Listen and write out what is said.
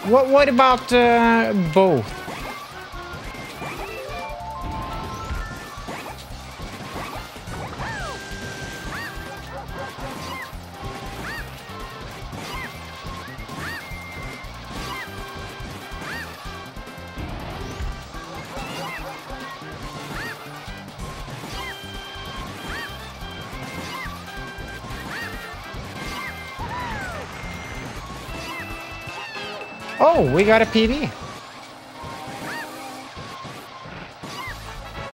What about both? Oh, we got a PB.